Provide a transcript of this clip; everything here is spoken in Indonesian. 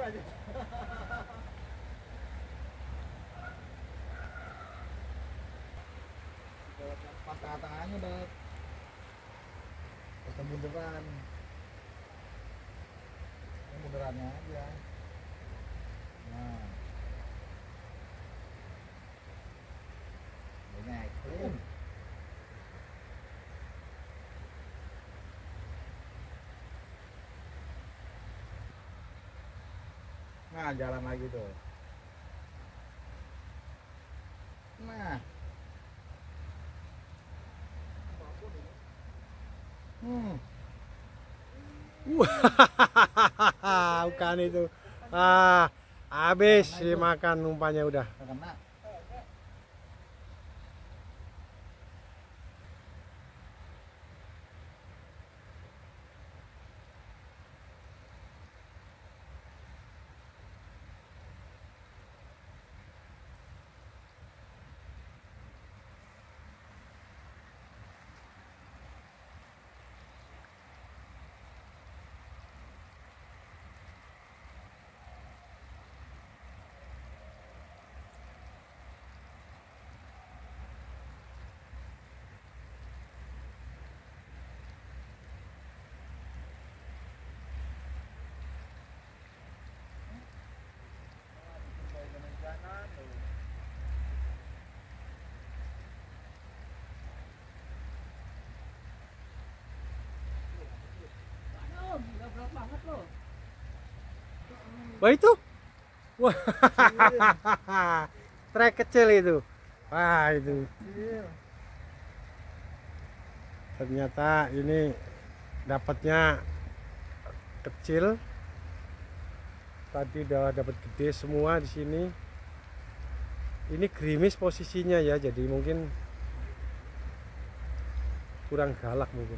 aja. Pas tengah-tengahnya udah ketemu bunderan. Ini bunderannya aja. Nah, ini ekstrim. Nah, jalan lagi tuh. Nah. Wah, bukan itu. Habis makan umpannya udah. Kena. Wah itu, wah, trek kecil itu. Wah itu. Ternyata ini dapatnya kecil. Tadi udah dapat gede semua di sini. Ini gerimis posisinya ya, jadi mungkin kurang galak mungkin.